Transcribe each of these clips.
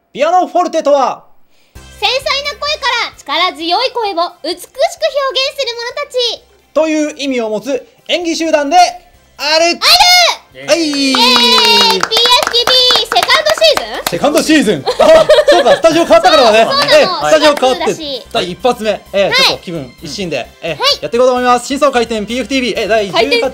ピアノフォルテとは、 繊細な声から力強い声を美しく表現する者たちという意味を持つ演技集団である。はい。 イエーイ !PSTV セカンドシーズン。 セカンドシーズン。あ、そうか、スタジオ変わったからだね。 そうなのスタジオ変わっ 4月だてし第一発目、ちょっと気分一新でやっていこうと思います。新装開店 PFTV 第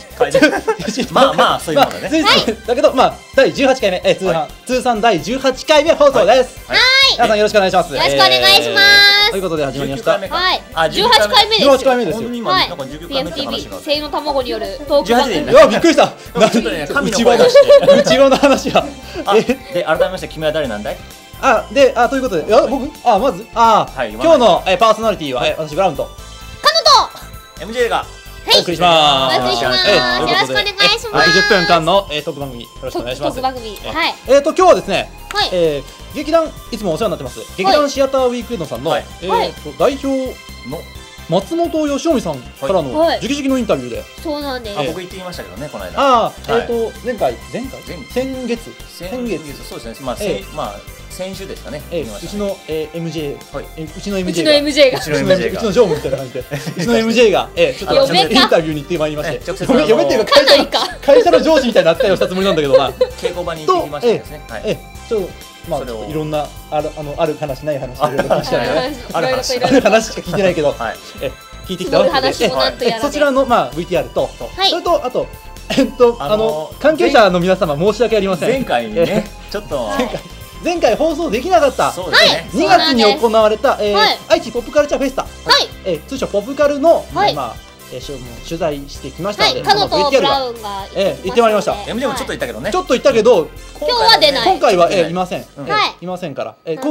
18 まあそういうものだね。 だけど第18回目通算第18回目放送です。皆さんよろしくお願いします。 よろしくお願いします。 ということで始まりました。 はい、18回目ですよ。 18回目ですよ。 はい、 なんか19回目って話が PFTV 声優の卵によるトーク番組。 いやびっくりした。 ちょっとね神の声がして内輪の話は。 で改めまして君は誰なんだい？ ということで、僕まず今日のパーソナリティは私ブラウンとカノ MJ がお送りします。 お送りします。よろしくお願いします。 60分間のトーク番組よろしくお願いします。 トーク番組。はい。 今日はですね、 はい劇団いつもお世話になってます劇団シアターウィークエンドさんの代表の松本義臣さんからの直々のインタビューで、 そうなんです。 僕言ってきましたけどねこの間。 前回先月そうですね。先週ですかね。 うちの MJ うちの MJ がうちの常務みたいな感じでうちの MJ がちょっとインタビューに行ってまいりまして、嫁っていうか会社の上司みたいな扱いをしたつもりなんだけど稽古場に行ってきましたですね。 ちょっといろんなある話ない話いろいろ聞いてある話しか聞いてないけど聞いてきたわけで、そちらのVTR とそれとあと関係者の皆様申し訳ありません。 前回ねちょっと前回放送できなかった2月に行われた愛知ポップカルチャーフェスタ、通称ポップカルの取材してきましたので、 カノとブラウンが行ってまいりました。 MJ もちょっと行ったけどね。 ちょっと行ったけど今日は出ない。 今回はいません。いませんから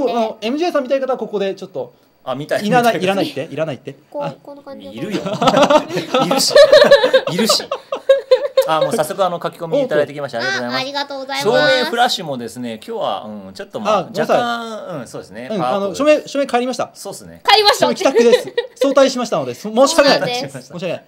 。MJ さんみたい方はここでちょっといらないってこんな感じ。 いるよ。いるし。もう早速書き込みいただいてきました。 ありがとうございます。 照明フラッシュもですね、今日はちょっと若干そうですね。 署名帰りました。 そうですね。 帰りました。 帰宅です。早退しましたので申し訳ない。申し訳ない。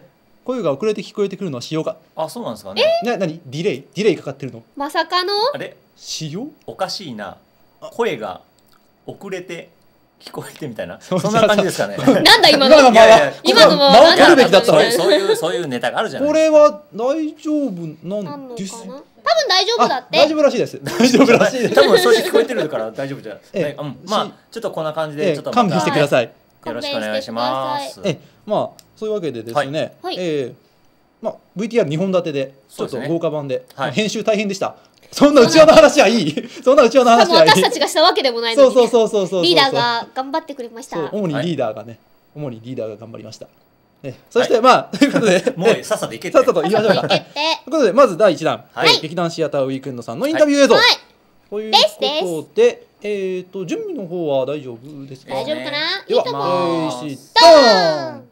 声が遅れて聞こえてくるのは仕様か。 そうなんですかね。 何ディレイかかってるの？ まさかの？ あれ？ 仕様？ おかしいな。声が遅れて聞こえてみたいな、そんな感じですかね。 なんだ今の？今のも回るべきだった。 そういうネタがあるじゃない。 これは大丈夫なんです。 多分大丈夫だって。 大丈夫らしいです。大丈夫らしいです。 多分そうして聞こえてるから大丈夫じゃない。ちょっとこんな感じでちょっと勘弁してください。 よろしくお願いします。 そういうわけでですね、VTR2本立てでちょっと豪華版で編集大変でした。そんな内輪の話はいい。そんな内輪の話はいい。 私たちがしたわけでもないのに。 そう。 リーダーが頑張ってくれました。 主にリーダーが頑張りました。そしてということでもうさっさと行けって。 さっさと言いましょうか。ということでまず第1弾劇団シアターウィークエンドさんのインタビュー映像ということで、準備の方は大丈夫ですか？ 大丈夫かな？ ではスタート。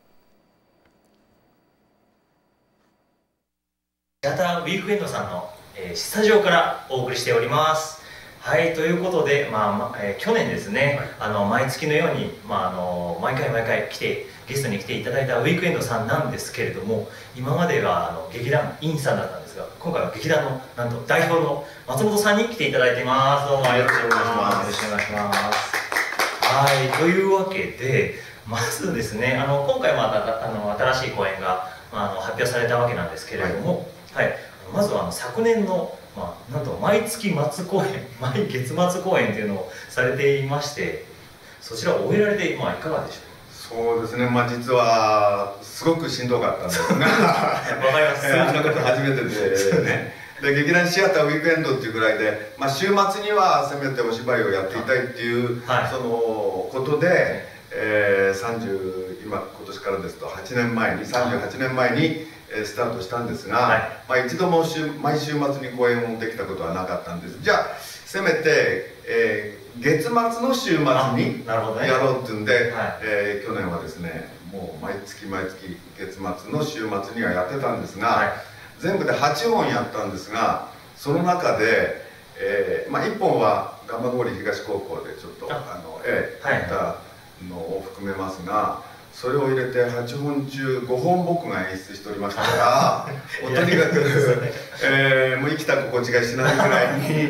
シアターウィークエンドさんのスタジオからお送りしております。はい、ということで、去年ですね、毎月のように、毎回ゲストに来ていただいたウィークエンドさんなんですけれども、今までが劇団インさんだったんですが、今回は劇団のなんと代表の松本さんに来ていただいてます。どうもよろしくお願いします。よろしくお願いします。はい、というわけで、まずですね、今回また新しい公演が発表されたわけなんですけれども、まずは昨年のなんと毎月末公演、毎月末公演というのをされていまして、そちらを終えられていかがでしょう？そうですね、実はすごくしんどかったんですが、 わかります。 あんなこと初めてでね。で劇団シアターウィークエンドっていうぐらいで、週末にはせめてお芝居をやっていたいっていうそのことで、今年からですと38年前にスタートしたんですが、一度も毎週末に公演をできたことはなかったんです。じゃあせめて、月末の週末にやろうっていうんで、去年はですねもう毎月月末の週末にはやってたんですが、全部で8本やったんですが、その中で、1本は蒲郡東高校でちょっとやったのを含めますが、それを入れて8本中5本僕が演出しておりましたからもうとにかくもう生きた心地がしないぐらいに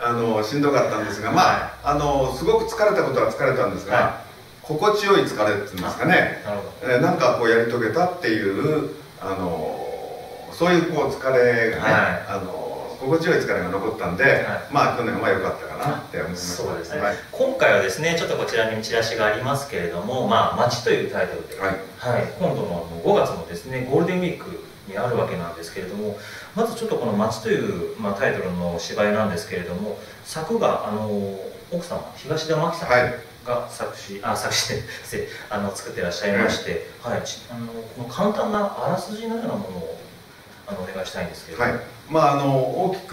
しんどかったんですが、まあすごく疲れたことは疲れたんですが、心地よい疲れっていうんですかね、なんかこうやり遂げたっていうそういうこう疲れがね、心地よい疲れが残ったんで、まあ去年は良かったかなって思いました。 そうですね。今回はですね、ちょっとこちらにチラシがありますけれども、まあ街というタイトルで、今度の5月のですね、ゴールデンウィークにあるわけなんですけれども、まずちょっとこの街という、タイトルの芝居なんですけれども、作が奥様東田真紀さんが作詞で作ってらっしゃいまして、この簡単なあらすじのようなものをお願いしたいんですけれども、 大きく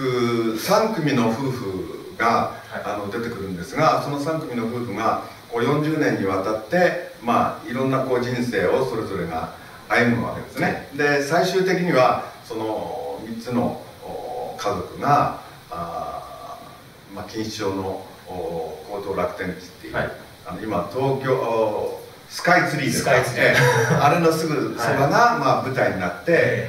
3組の夫婦が出てくるんですが、その3組の夫婦が40年にわたっていろんなこう人生をそれぞれが歩むわけですね。で最終的にはその3つの家族が錦糸町の高等楽天地っていう、今東京スカイツリーですか、あれのすぐそばが舞台になって、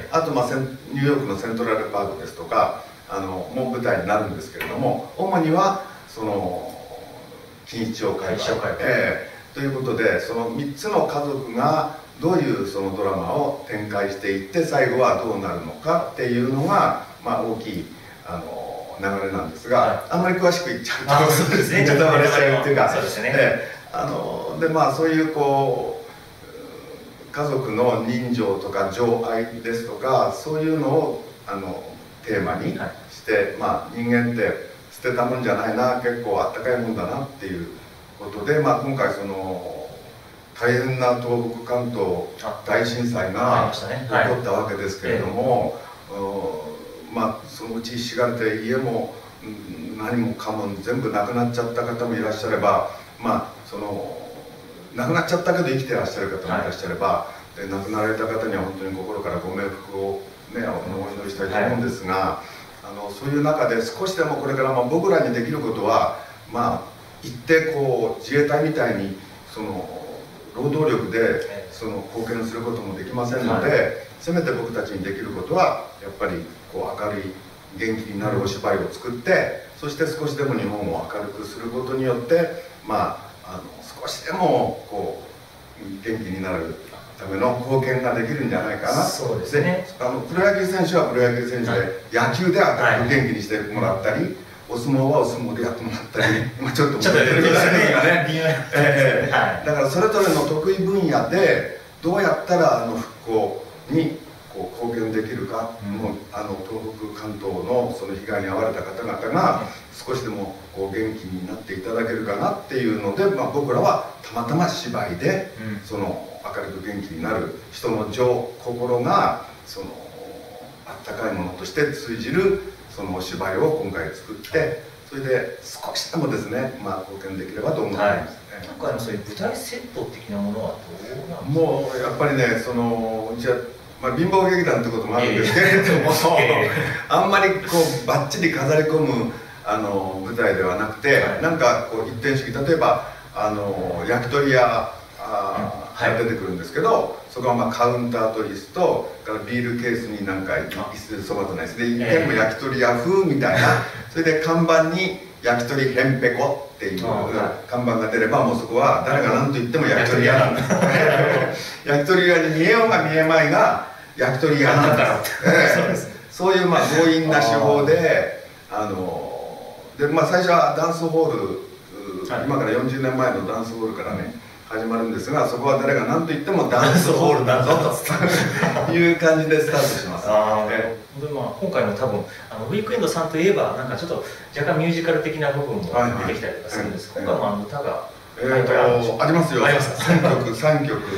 あとニューヨークのセントラルパークですとかも舞台になるんですけれども、主にはその錦糸町会話ということで、その3つの家族がどういうそのドラマを展開していって最後はどうなるのかっていうのが大きい流れなんですが、あんまり詳しく言っちゃうとネタバレしちゃうっていうか、でそういうこう家族の人情とか情愛ですとか、そういうのをテーマにして、人間って捨てたもんじゃないな、結構あったかいもんだなっていうことで、今回その大変な東北関東大震災が起こったわけですけれども、そのうちひしがれて家も何もかも全部なくなっちゃった方もいらっしゃれば、その亡くなっちゃったけど生きてらっしゃる方もいらっしゃれば、亡くなられた方には本当に心からご冥福をねお祈りしたいと思うんですが、そういう中で少しでもこれから僕らにできることは一定こう自衛隊みたいにその労働力でその貢献することもできませんので、せめて僕たちにできることはやっぱりこう明るい元気になるお芝居を作って、そして少しでも日本を明るくすることによって少しでもこう元気になるための貢献ができるんじゃないかな。 そうですね。 プロ野球選手はプロ野球選手で野球で明るく元気にしてもらったり、お相撲はお相撲でやってもらったり、ちょっとテレビ台ですがね、だからそれぞれの得意分野でどうやったら復興にこう貢献できるか、東北関東のその被害に遭われた方々が少しでもこう元気になっていただけるかなっていうので、僕らはたまたま芝居でその明るく元気になる人の心がそのあったかいものとして通じるそのお芝居を今回作って、それで少しでもですね貢献できればと思っています。 なんかそういう舞台セット的なものはどうなんですか？ もうやっぱりね、そのうちは貧乏劇団ってこともあるんですけれども、あんまりこうバッチリ飾り込む舞台ではなくて、なんかこう一点主義、例えば焼き鳥屋が出てくるんですけど、そこはカウンターと椅子とビールケースになんか椅子そばとないですね、全部焼き鳥屋風みたいな、それで看板に焼き鳥へんぺこっていう看板が出れば、もうそこは誰が何と言っても焼き鳥屋なんです焼き鳥屋に見えようが見えまいが焼き鳥屋なんだそういう強引な手法で最初はダンスホール、今から40年前のダンスホールからね始まるんですが、そこは誰が何と言ってもダンスホールだぞという感じでスタートします。 今回の多分ウィークエンドさんといえばなんかちょっと若干ミュージカル的な部分も出てきたりとかするんです。今回も歌がありますよ。3曲。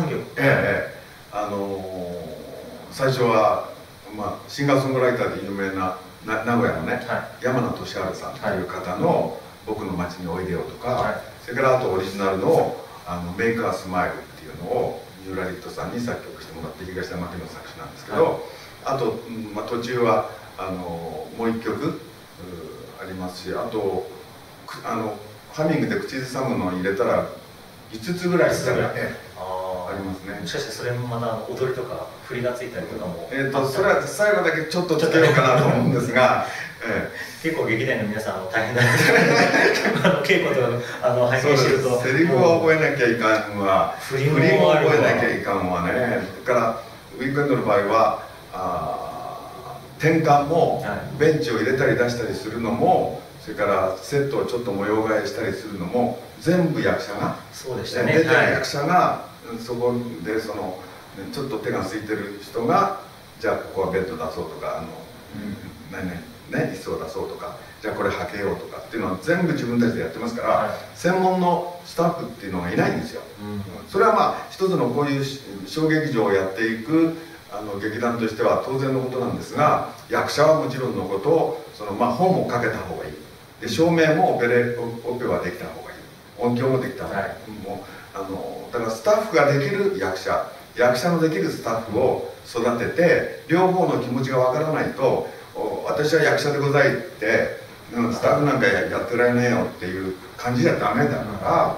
最初はシンガーソングライターで有名な名古屋のね山名俊治さんという方の「僕の街においでよ」とか、それからあとオリジナルの「メイクアスマイル」っていうのをニューラリットさんに作曲してもらって、東山家の作詞なんですけど、あと途中はもう一曲ありますし、あとハミングで口ずさむのを入れたら5つぐらいありますね。 もしかしてそれもまだ踊りとか振りがついたりとかも、 それは最後だけちょっとつけようかなと思うんですが結構劇団の皆さん大変だな稽古とか拝見してるとセリフを覚えなきゃいかんわ、振りも覚えなきゃいかんわね。だからウィークエンドの場合は転換もベンチを入れたり出したりするのも、それからセットをちょっと模様替えしたりするのも全部役者が、 そうでしたね、 出てる役者がそこでちょっと手が空いてる人が、じゃあここはベッド出そうとか椅子を出そうとか、じゃあこれはけようとかっていうのは全部自分たちでやってますから、専門のスタッフっていうのがいないんですよ。それはまあ一つのこういう小劇場をやっていく劇団としては当然のことなんですが、役者はもちろんのことを本も書けた方がいいで、照明もオペはできた方がいい、音響もできた方がいい、もうだからスタッフができる役者のできるスタッフを育てて、両方の気持ちがわからないと、私は役者でございってスタッフなんかやってられねえよっていう感じじゃダメだから、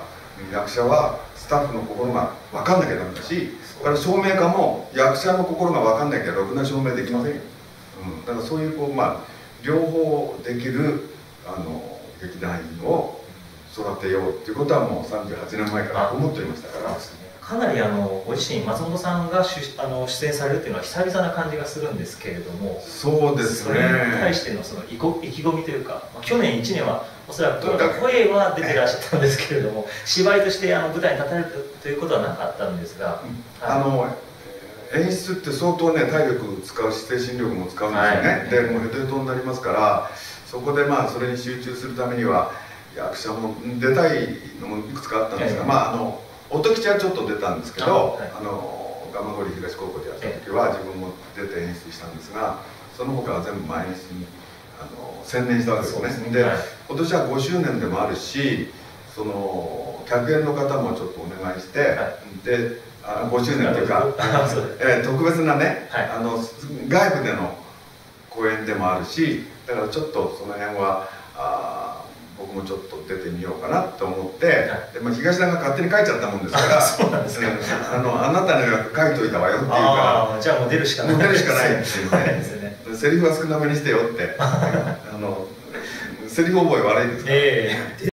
役者はスタッフの心が分かんなきゃダメだし、だから照明家も役者の心が分かんなきゃろくな照明できませんよ。だからそういう両方できる劇団員を育てようっていうことはもう38年前から思っていましたから。 かなりご自身松本さんが出演されるっていうのは久々な感じがするんですけれども、 そうですね、 それに対しての意気込みというか、去年1年はおそらく声は出てらっしゃったんですけれども、芝居として舞台に立たれるということはなかったんですが、演出って相当ね体力使うし精神力も使うんですよね。でもうヘトヘトになりますから、そこでそれに集中するためには役者も出たいのもいくつかあったんですが、音吉はちょっと出たんですけど、蒲郡東高校でやった時は自分も出て演出したんですが、その他は全部前演出に専念したわけですね。で今年は5周年でもあるし、客演の方もちょっとお願いして、で5周年というか特別なね、外部での公演でもあるし、だからちょっとその辺は僕もちょっと出てみようかなと思って、で東田が勝手に書いちゃったもんですから、そうなんですか、 あなたの役書いといたわよって言うから、 じゃあもう出るしかないっていうね、セリフは少なめにしてよって、セリフ覚え悪いですから。